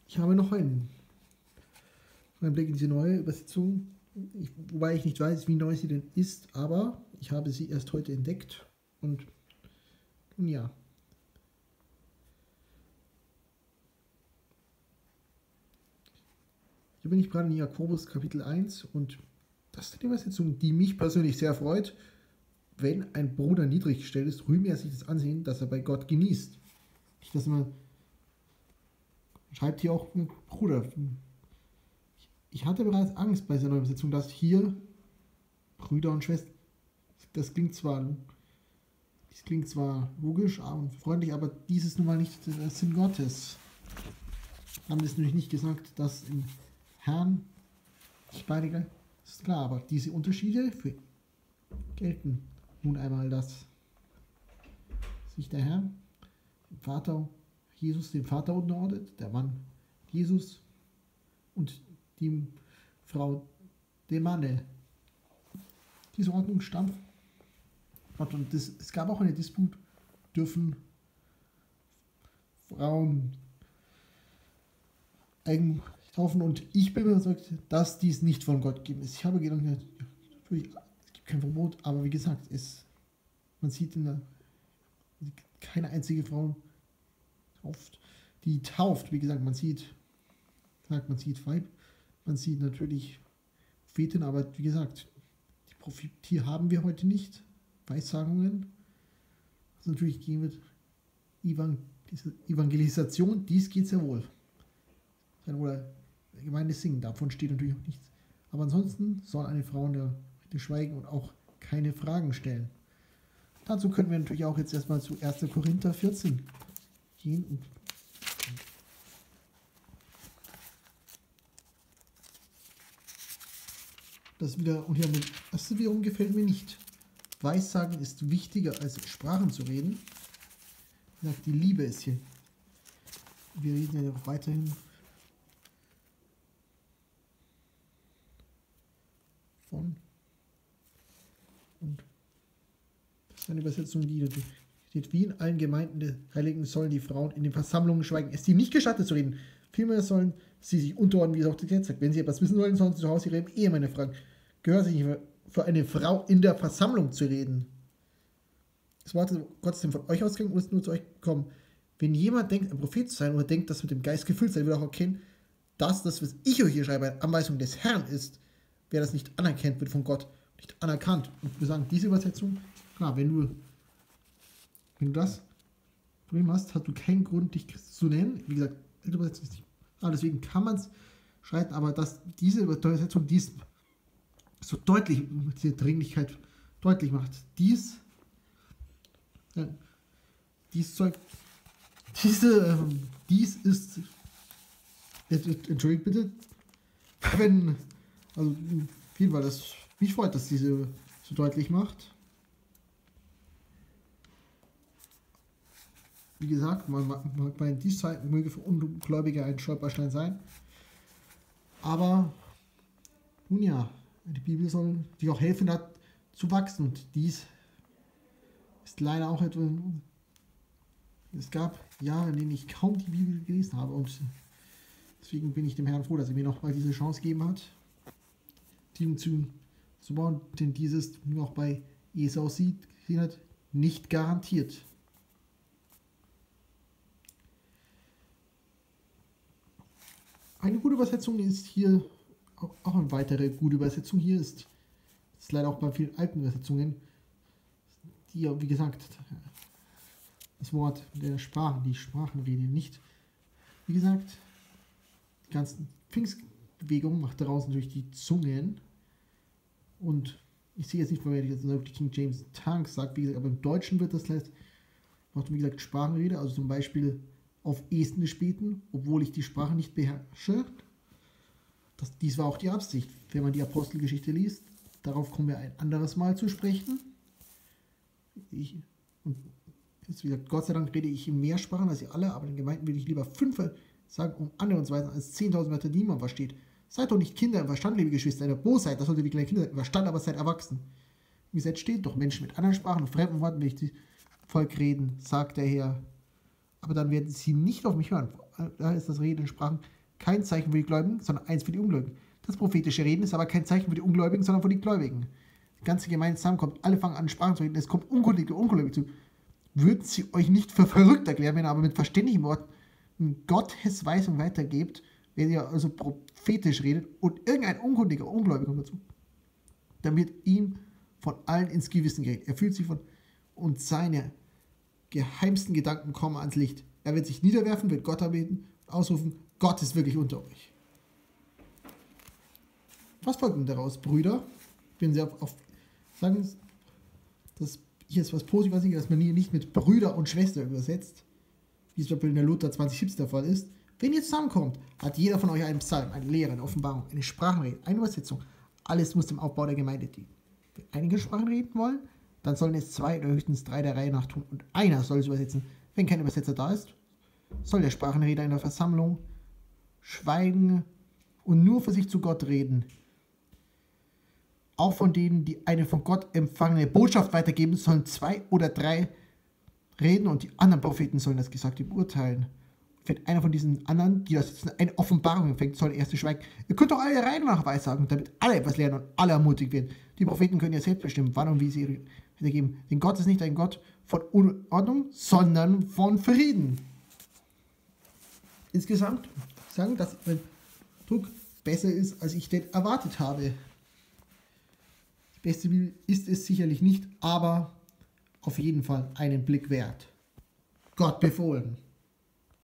Ich habe noch einen Blick in diese neue Übersetzung, wobei ich nicht weiß, wie neu sie denn ist, aber ich habe sie erst heute entdeckt und nun ja. Hier bin ich gerade in Jakobus Kapitel 1 und das ist eine Übersetzung, die mich persönlich sehr freut. Wenn ein Bruder niedrig gestellt ist, rühme er sich das Ansehen, das er bei Gott genießt. Nicht, dass man schreibt hier auch Bruder. Ich hatte bereits Angst bei dieser neuen Übersetzung, dass hier Brüder und Schwestern, das klingt zwar logisch und freundlich, aber dies ist nun mal nicht der Sinn Gottes. Haben es nämlich nicht gesagt, dass im Herrn beide, ist klar, aber diese Unterschiede gelten nun einmal, dass sich der Herr, dem Vater, Jesus dem Vater unterordnet, der Mann Jesus und die Frau dem Manne. Diese Ordnung stammt. Und es gab auch eine Disput, dürfen Frauen Eigen taufen, und ich bin überzeugt, dass dies nicht von Gott gegeben ist. Ich habe gedacht, natürlich, es gibt kein Verbot, aber wie gesagt, man sieht keine einzige Frau die tauft. Wie gesagt, man sieht Weib, man sieht natürlich Propheten, aber wie gesagt, die Prophetie haben wir heute nicht. Weissagungen, was natürlich gehen wird, diese Evangelisation, dies geht sehr wohl. Oder Gemeinde singen, davon steht natürlich auch nichts. Aber ansonsten soll eine Frau in der Rede schweigen und auch keine Fragen stellen. Dazu können wir natürlich auch jetzt erstmal zu 1. Korinther 14 gehen. Und das wiederum gefällt mir nicht. Weissagen ist wichtiger als Sprachen zu reden. Wie gesagt, die Liebe ist hier. Wir reden ja auch weiterhin von. Und das ist eine Übersetzung, die steht: Wie in allen Gemeinden der Heiligen sollen die Frauen in den Versammlungen schweigen. Es ist ihnen nicht gestattet zu reden. Vielmehr sollen sie sich unterordnen, wie es auch der Gesetz sagt. Wenn sie etwas wissen wollen, sollen sie zu Hause ihre Ehemänner fragen. Gehört sich nicht mehr, für eine Frau in der Versammlung zu reden. Das Wort Gottes ist von euch ausgegangen und ist nur zu euch gekommen. Wenn jemand denkt, ein Prophet zu sein oder denkt, dass mit dem Geist gefüllt sein, wird auch erkennen, dass das, was ich euch hier schreibe, eine Anweisung des Herrn ist. Wer das nicht anerkennt, wird von Gott nicht anerkannt. Und wir sagen, diese Übersetzung, klar, wenn du das Problem hast du keinen Grund, dich Christ zu nennen. Wie gesagt, die Übersetzung ist nicht. Deswegen kann man es schreiben, aber dass diese Übersetzung dies so deutlich, diese Dringlichkeit deutlich macht. Dies ist, entschuldigt bitte, viel, weil das mich freut, dass diese so deutlich macht. Wie gesagt, man mag bei diesen Zeiten möge für Ungläubige ein Stolperstein sein. Aber nun ja, die Bibel soll dir auch helfen, da zu wachsen. Und dies ist leider auch etwas. Es gab Jahre, in denen ich kaum die Bibel gelesen habe. Und deswegen bin ich dem Herrn froh, dass er mir noch mal diese Chance gegeben hat, Team zu bauen. Denn dieses, wie man auch bei Esau gesehen hat, nicht garantiert. Eine gute Übersetzung ist hier, auch eine weitere gute Übersetzung hier ist leider auch bei vielen alten Übersetzungen, die ja, wie gesagt, das Wort der Sprachen, die Sprachenrede nicht, wie gesagt, die ganzen Pfingstbewegungen macht daraus natürlich die Zungen, und ich sehe jetzt nicht, weil ich jetzt die King James Tongues sagt, wie gesagt, aber im Deutschen wird das macht, wie gesagt, Sprachenrede, also zum Beispiel auf Estnisch beten, obwohl ich die Sprache nicht beherrsche. Dies war auch die Absicht, wenn man die Apostelgeschichte liest. Darauf kommen wir ein anderes Mal zu sprechen. Und jetzt, wie gesagt, Gott sei Dank rede ich in mehr Sprachen als ihr alle, aber in den Gemeinden will ich lieber 5 sagen, um andere zu weisen, als 10.000 Wörter, die man versteht. Seid doch nicht Kinder im Verstand, liebe Geschwister, in der Bosheit, das sollte wie kleine Kinder sein, im Verstand, aber seid erwachsen. Wie gesagt, steht doch Menschen mit anderen Sprachen und fremden Worten, wenn ich die Volk reden, sagt der Herr. Aber dann werden sie nicht auf mich hören. Da ist das Reden in Sprachen kein Zeichen für die Gläubigen, sondern eins für die Ungläubigen. Das prophetische Reden ist aber kein Zeichen für die Ungläubigen, sondern für die Gläubigen. Die ganze Gemeinde zusammenkommt, alle fangen an, Sprachen zu reden, es kommt Unkundige und Ungläubige zu. Würden sie euch nicht für verrückt erklären, wenn ihr aber mit verständlichen Worten Gottes Weisung weitergebt, wenn ihr also prophetisch redet und irgendein Unkundiger, Ungläubiger kommt dazu, dann wird ihm von allen ins Gewissen geredet. Er fühlt sich von und seine geheimsten Gedanken kommen ans Licht. Er wird sich niederwerfen, wird Gott anbeten, ausrufen, Gott ist wirklich unter euch. Was folgt denn daraus, Brüder? Wenn Sie sagen, dass hier ist was Positives, dass man hier nicht mit Brüder und Schwester übersetzt, wie es in der Luther 2017 der Fall ist. Wenn ihr zusammenkommt, hat jeder von euch einen Psalm, eine Lehre, eine Offenbarung, eine Sprachenrede, eine Übersetzung. Alles muss dem Aufbau der Gemeinde dienen. Wenn einige Sprachen reden wollen, dann sollen es 2 oder höchstens 3 der Reihe nach tun und einer soll es übersetzen. Wenn kein Übersetzer da ist, soll der Sprachenredner in der Versammlung schweigen und nur für sich zu Gott reden. Auch von denen, die eine von Gott empfangene Botschaft weitergeben, sollen 2 oder 3 reden und die anderen Propheten sollen das Gesagte beurteilen. Wenn einer von diesen anderen, die das jetzt eine Offenbarung empfängt, soll der erste schweigen. Ihr könnt doch alle Reihen nach weissagen, damit alle etwas lernen und alle ermutigt werden. Die Propheten können ja selbst bestimmen, wann und wie sie ihre Rede geben. Denn Gott ist nicht ein Gott von Unordnung, sondern von Frieden. Insgesamt sagen, dass mein Druck besser ist, als ich denn erwartet habe. Die beste Bibel ist es sicherlich nicht, aber auf jeden Fall einen Blick wert. Gott befohlen.